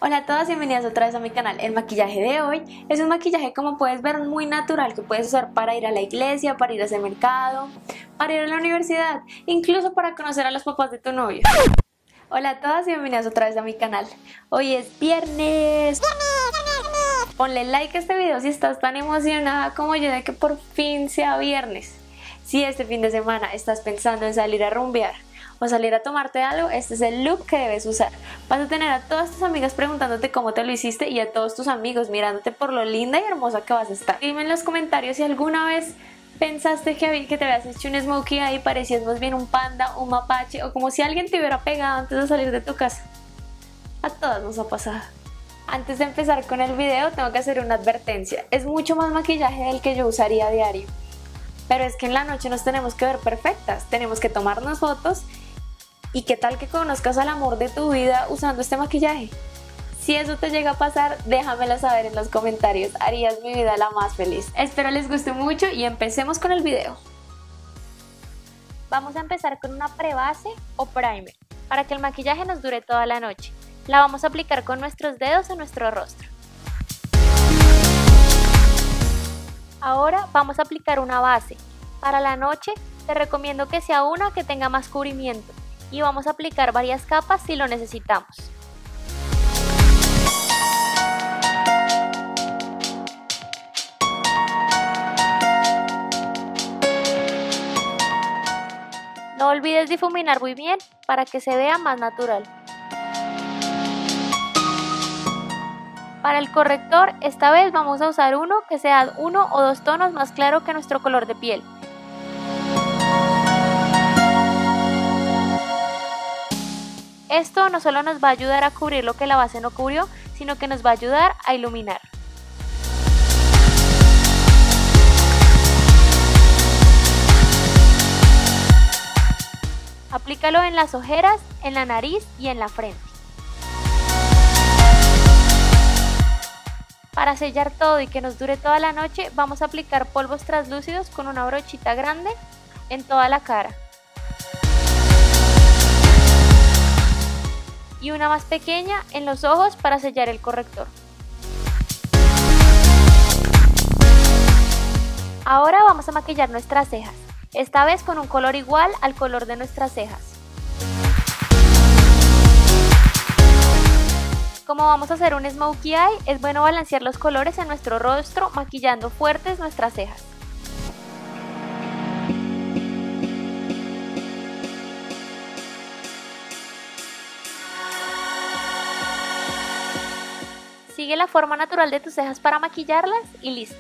Hola a todas, bienvenidas otra vez a mi canal. El maquillaje de hoy es un maquillaje, como puedes ver, muy natural, que puedes usar para ir a la iglesia, para ir a hacer mercado, para ir a la universidad, incluso para conocer a los papás de tu novio. Hola a todas y bienvenidas otra vez a mi canal. Hoy es viernes. Ponle like a este video si estás tan emocionada como yo de que por fin sea viernes. Si este fin de semana estás pensando en salir a rumbear o salir a tomarte algo, este es el look que debes usar. Vas a tener a todas tus amigas preguntándote cómo te lo hiciste y a todos tus amigos mirándote por lo linda y hermosa que vas a estar. Dime en los comentarios si alguna vez pensaste que te habías hecho un smokey eye y parecías más bien un panda, un mapache, o como si alguien te hubiera pegado antes de salir de tu casa. A todas nos ha pasado. Antes de empezar con el video tengo que hacer una advertencia. Es mucho más maquillaje del que yo usaría a diario, pero es que en la noche nos tenemos que ver perfectas, tenemos que tomarnos fotos. ¿Y qué tal que conozcas al amor de tu vida usando este maquillaje? Si eso te llega a pasar, déjamelo saber en los comentarios, harías mi vida la más feliz. Espero les guste mucho y empecemos con el video. Vamos a empezar con una prebase o primer, para que el maquillaje nos dure toda la noche. La vamos a aplicar con nuestros dedos en nuestro rostro. Ahora vamos a aplicar una base. Para la noche te recomiendo que sea una que tenga más cubrimiento. Y vamos a aplicar varias capas si lo necesitamos. No olvides difuminar muy bien para que se vea más natural. Para el corrector, esta vez vamos a usar uno que sea 1 o 2 tonos más claro que nuestro color de piel. Esto no solo nos va a ayudar a cubrir lo que la base no cubrió, sino que nos va a ayudar a iluminar. Aplícalo en las ojeras, en la nariz y en la frente. Para sellar todo y que nos dure toda la noche, vamos a aplicar polvos translúcidos con una brochita grande en toda la cara. Y una más pequeña en los ojos para sellar el corrector. Ahora vamos a maquillar nuestras cejas, esta vez con un color igual al color de nuestras cejas. Como vamos a hacer un smokey eye, es bueno balancear los colores en nuestro rostro maquillando fuertes nuestras cejas. Sigue la forma natural de tus cejas para maquillarlas y listo.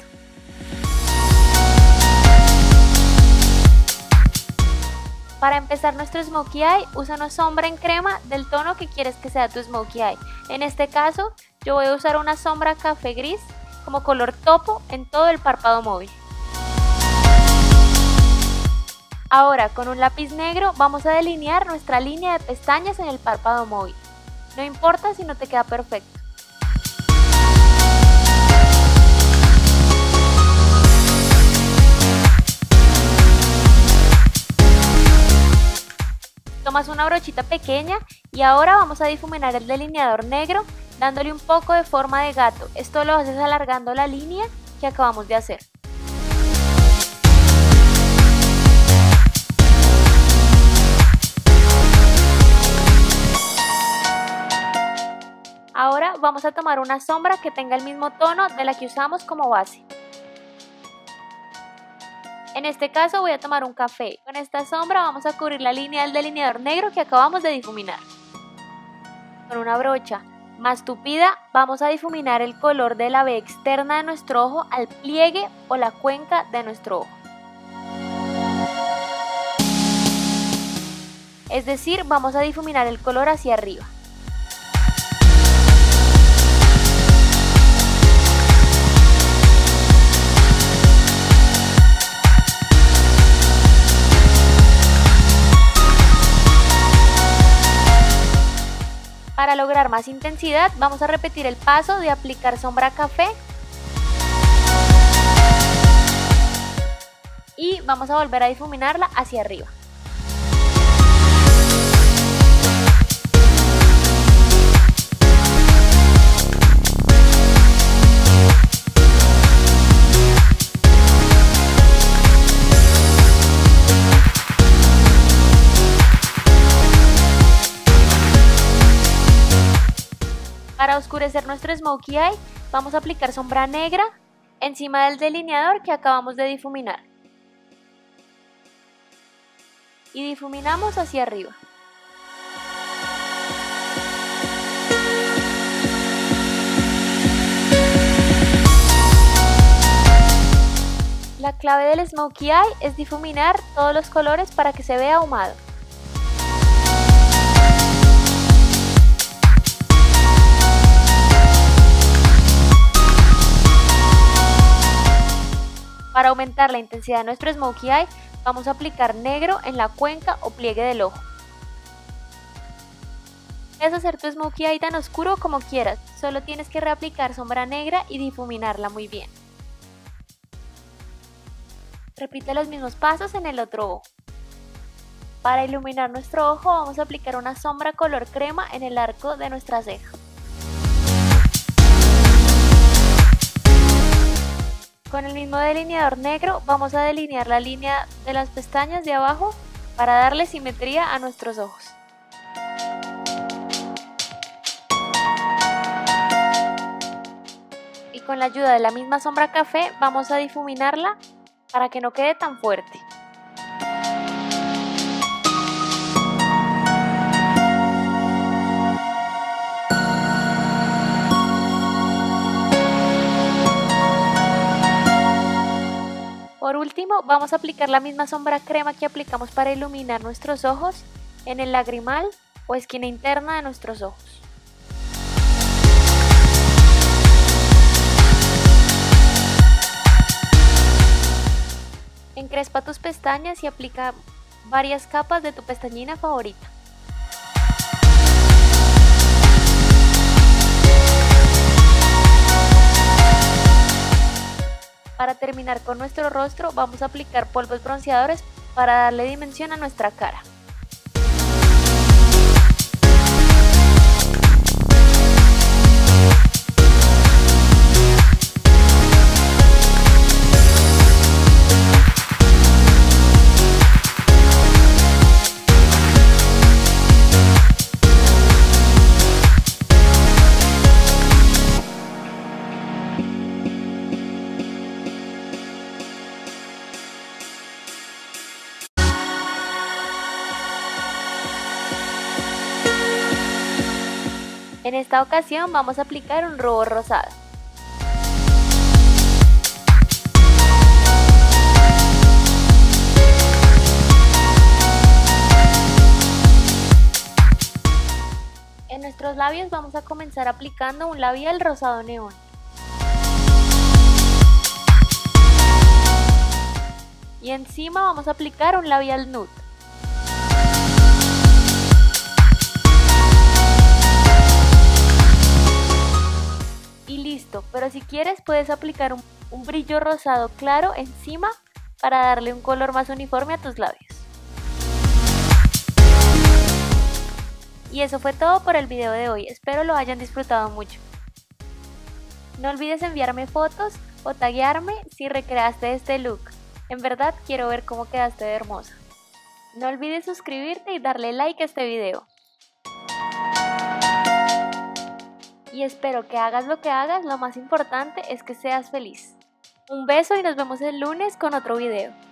Para empezar nuestro smokey eye, usa una sombra en crema del tono que quieres que sea tu smokey eye. En este caso, yo voy a usar una sombra café gris como color topo en todo el párpado móvil. Ahora, con un lápiz negro vamos a delinear nuestra línea de pestañas en el párpado móvil. No importa si no te queda perfecto. Tomas una brochita pequeña y ahora vamos a difuminar el delineador negro dándole un poco de forma de gato. Esto lo haces alargando la línea que acabamos de hacer. Ahora vamos a tomar una sombra que tenga el mismo tono de la que usamos como base. En este caso voy a tomar un café. Con esta sombra vamos a cubrir la línea del delineador negro que acabamos de difuminar. Con una brocha más tupida vamos a difuminar el color de la B externa de nuestro ojo al pliegue o la cuenca de nuestro ojo. Es decir, vamos a difuminar el color hacia arriba. Para lograr más intensidad vamos a repetir el paso de aplicar sombra café y vamos a volver a difuminarla hacia arriba. Para oscurecer nuestro smokey eye, vamos a aplicar sombra negra encima del delineador que acabamos de difuminar. Y difuminamos hacia arriba. La clave del smokey eye es difuminar todos los colores para que se vea ahumado. Para aumentar la intensidad de nuestro smokey eye, vamos a aplicar negro en la cuenca o pliegue del ojo. Puedes hacer tu smokey eye tan oscuro como quieras, solo tienes que reaplicar sombra negra y difuminarla muy bien. Repite los mismos pasos en el otro ojo. Para iluminar nuestro ojo vamos a aplicar una sombra color crema en el arco de nuestra ceja. Con el mismo delineador negro vamos a delinear la línea de las pestañas de abajo para darle simetría a nuestros ojos. Y con la ayuda de la misma sombra café vamos a difuminarla para que no quede tan fuerte. Por último, vamos a aplicar la misma sombra crema que aplicamos para iluminar nuestros ojos en el lagrimal o esquina interna de nuestros ojos. Encrespa tus pestañas y aplica varias capas de tu pestañina favorita. Para terminar con nuestro rostro vamos a aplicar polvos bronceadores para darle dimensión a nuestra cara. En esta ocasión vamos a aplicar un rubor rosado. En nuestros labios vamos a comenzar aplicando un labial rosado neón. Y encima vamos a aplicar un labial nude. Y listo, pero si quieres puedes aplicar un brillo rosado claro encima para darle un color más uniforme a tus labios. Y eso fue todo por el video de hoy, espero lo hayan disfrutado mucho. No olvides enviarme fotos o taguearme si recreaste este look, en verdad quiero ver cómo quedaste de hermosa. No olvides suscribirte y darle like a este video. Y espero que hagas lo que hagas, lo más importante es que seas feliz. Un beso y nos vemos el lunes con otro video.